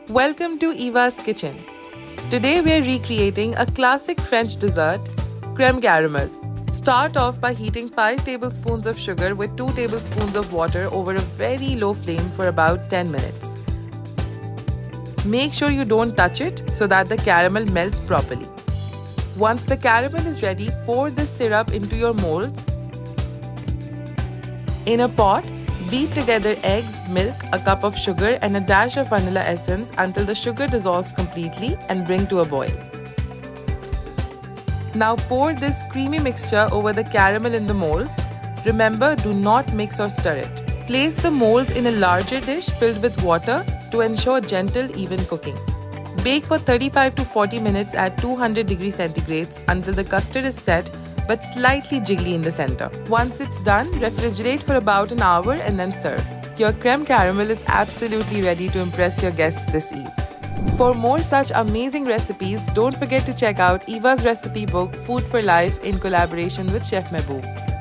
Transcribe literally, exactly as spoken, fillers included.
Welcome to Eva's Kitchen. Today we are recreating a classic French dessert, creme caramel. Start off by heating five tablespoons of sugar with two tablespoons of water over a very low flame for about ten minutes. Make sure you don't touch it so that the caramel melts properly. Once the caramel is ready, pour this syrup into your molds. In a pot, beat together eggs, milk, a cup of sugar and a dash of vanilla essence until the sugar dissolves completely and bring to a boil. Now pour this creamy mixture over the caramel in the molds. Remember, do not mix or stir it. Place the molds in a larger dish filled with water to ensure gentle, even cooking. Bake for thirty-five to forty minutes at two hundred degrees centigrade until the custard is set but slightly jiggly in the center. Once it's done, refrigerate for about an hour and then serve. Your creme caramel is absolutely ready to impress your guests this eve. For more such amazing recipes, don't forget to check out Eva's recipe book Food for Life in collaboration with Chef Mehboob.